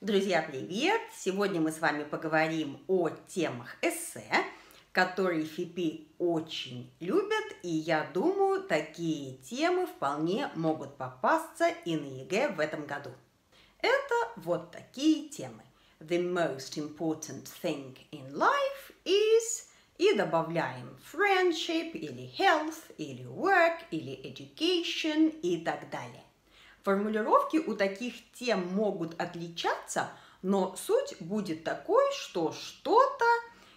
Друзья, привет! Сегодня мы с вами поговорим о темах эссе, которые ФИПИ очень любят, и я думаю, такие темы вполне могут попасться и на ЕГЭ в этом году. Это вот такие темы. The most important thing in life is... И добавляем friendship, или health, или work, или education и так далее. Формулировки у таких тем могут отличаться, но суть будет такой, что что-то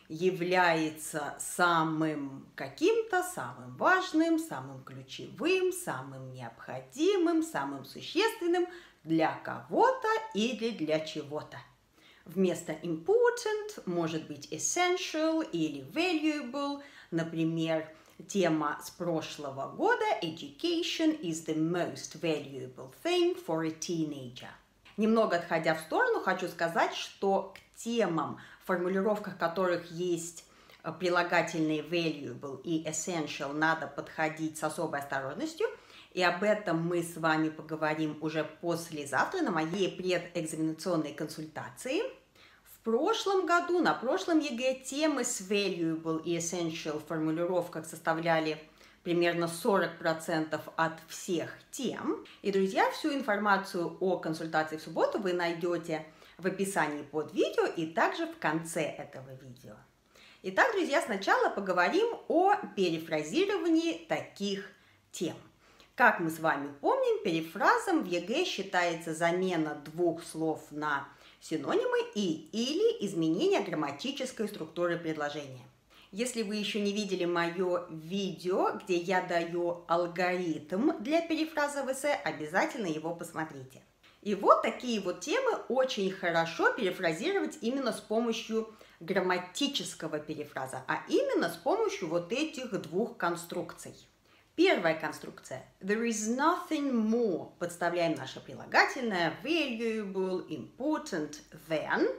является самым каким-то, самым важным, самым ключевым, самым необходимым, самым существенным для кого-то или для чего-то. Вместо important может быть essential или valuable, например, тема с прошлого года Education is the most valuable thing for a teenager. Немного отходя в сторону, хочу сказать, что к темам, в формулировках которых есть прилагательные valuable и essential, надо подходить с особой осторожностью. И об этом мы с вами поговорим уже послезавтра на моей предэкзаменационной консультации. В прошлом году, на прошлом ЕГЭ, темы с valuable и essential в формулировках составляли примерно 40% от всех тем. И, друзья, всю информацию о консультации в субботу вы найдете в описании под видео и также в конце этого видео. Итак, друзья, сначала поговорим о перефразировании таких тем. Как мы с вами помним, перефразом в ЕГЭ считается замена двух слов на синонимы или изменение грамматической структуры предложения. Если вы еще не видели мое видео, где я даю алгоритм для перефраза в эссе, обязательно его посмотрите. И вот такие вот темы очень хорошо перефразировать именно с помощью грамматического перефраза, а именно с помощью вот этих двух конструкций. Первая конструкция. There is nothing more. Подставляем наше прилагательное valuable, important than.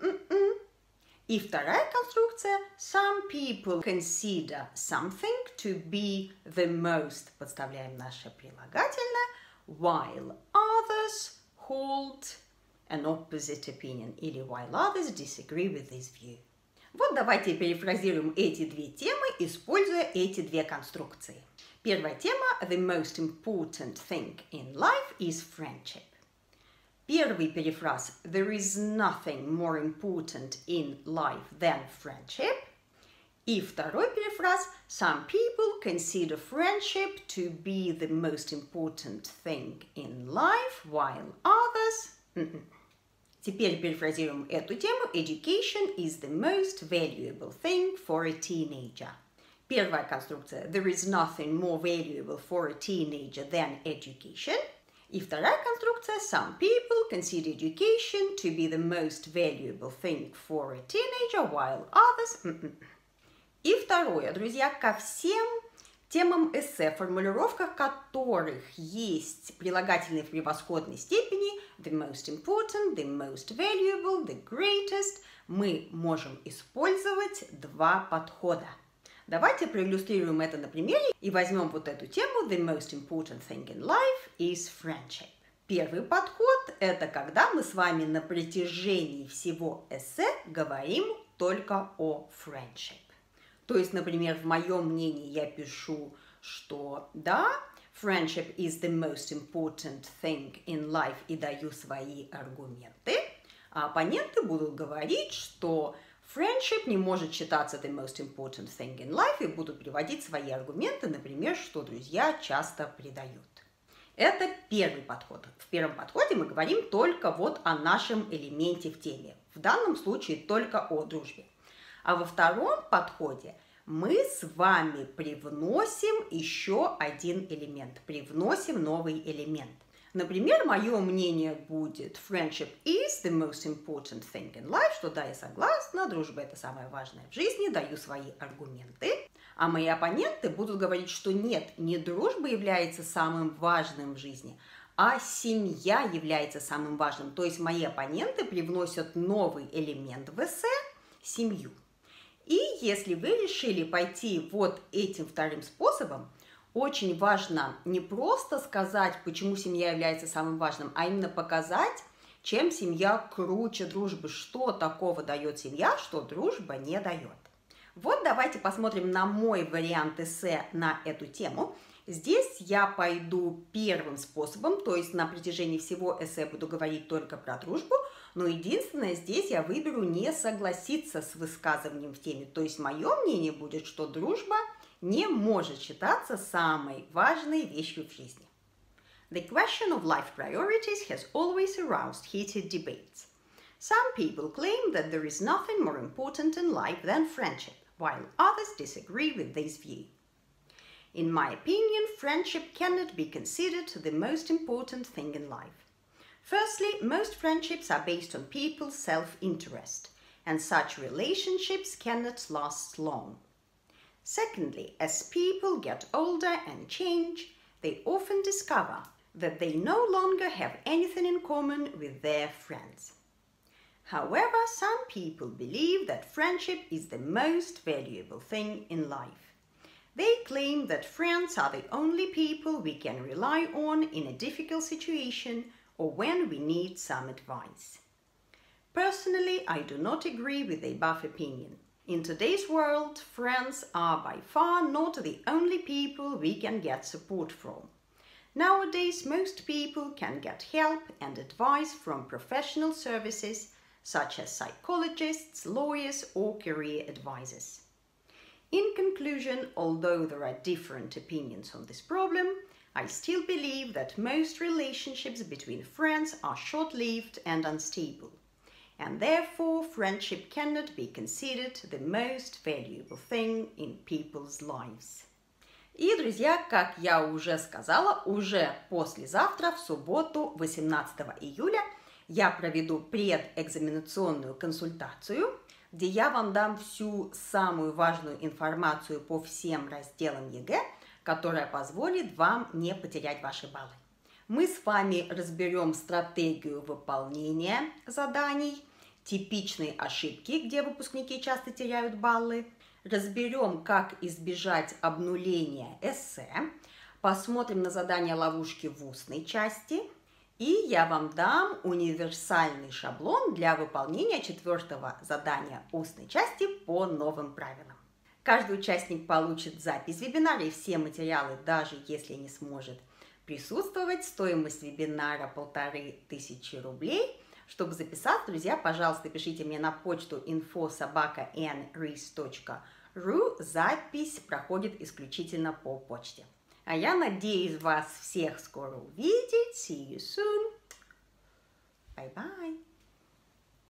И вторая конструкция. Some people consider something to be the most. Подставляем наше прилагательное. While others hold an opposite opinion. Или while others disagree with this view. Вот давайте перефразируем эти две темы, используя эти две конструкции. Первая тема The most important thing in life is friendship. Первый перефраз There is nothing more important in life than friendship. И второй перефраз Some people consider friendship to be the most important thing in life, while others... Теперь перефразируем эту тему. Education is the most valuable thing for a teenager. Первая конструкция. There is nothing more valuable for a teenager than education. И вторая конструкция. Some people consider education to be the most valuable thing for a teenager, while others... И второе, друзья, ко всем темам эссе, в формулировках которых есть прилагательные в превосходной степени, the most important, the most valuable, the greatest, мы можем использовать два подхода. Давайте проиллюстрируем это на примере и возьмем вот эту тему The most important thing in life is friendship. Первый подход – это когда мы с вами на протяжении всего эссе говорим только о friendship. То есть, например, в моем мнении я пишу, что да, friendship is the most important thing in life и даю свои аргументы, а оппоненты будут говорить, что friendship не может считаться the most important thing in life и будут приводить свои аргументы, например, что друзья часто предают. Это первый подход. В первом подходе мы говорим только вот о нашем элементе в теме. В данном случае только о дружбе. А во втором подходе мы с вами привносим еще один элемент, привносим новый элемент. Например, мое мнение будет friendship is the most important thing in life, что да, я согласна, дружба это самое важное в жизни, даю свои аргументы. А мои оппоненты будут говорить, что нет, не дружба является самым важным в жизни, а семья является самым важным. То есть мои оппоненты привносят новый элемент в эссе – семью. И если вы решили пойти вот этим вторым способом, очень важно не просто сказать, почему семья является самым важным, а именно показать чем семья круче дружбы. Что такого дает семья, что дружба не дает? Вот давайте посмотрим на мой вариант эссе на эту тему. Здесь я пойду первым способом, то есть на протяжении всего эссе буду говорить только про дружбу, но единственное, здесь я выберу не согласиться с высказыванием в теме. То есть мое мнение будет, что дружба не может считаться самой важной вещью в жизни. The question of life priorities has always aroused heated debates. Some people claim that there is nothing more important in life than friendship, while others disagree with this view. In my opinion, friendship cannot be considered the most important thing in life. Firstly, most friendships are based on people's self-interest, and such relationships cannot last long. Secondly, as people get older and change, they often discover that they no longer have anything in common with their friends. However, some people believe that friendship is the most valuable thing in life. They claim that friends are the only people we can rely on in a difficult situation or when we need some advice. Personally, I do not agree with the above opinion. In today's world, friends are by far not the only people we can get support from. Nowadays, most people can get help and advice from professional services such as psychologists, lawyers, or career advisors. In conclusion, although there are different opinions on this problem, I still believe that most relationships between friends are short-lived and unstable, and therefore friendship cannot be considered the most valuable thing in people's lives. И, друзья, как я уже сказала, уже послезавтра, в субботу, 18 июля, я проведу предэкзаменационную консультацию, где я вам дам всю самую важную информацию по всем разделам ЕГЭ, которая позволит вам не потерять ваши баллы. Мы с вами разберем стратегию выполнения заданий, типичные ошибки, где выпускники часто теряют баллы, разберем, как избежать обнуления эссе, посмотрим на задания ловушки в устной части, и я вам дам универсальный шаблон для выполнения 4-го задания устной части по новым правилам. Каждый участник получит запись вебинара и все материалы, даже если не сможет присутствовать. Стоимость вебинара 1500 рублей. Чтобы записаться, друзья, пожалуйста, пишите мне на почту info@nris.ru. Запись проходит исключительно по почте. А я надеюсь вас всех скоро увидеть. See you soon. Bye-bye.